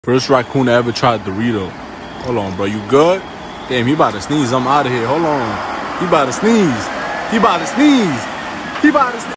First raccoon that ever tried Dorito. Hold on, bro. You good? Damn, he about to sneeze. I'm out of here. Hold on. He about to sneeze. He about to sneeze. He about to sneeze.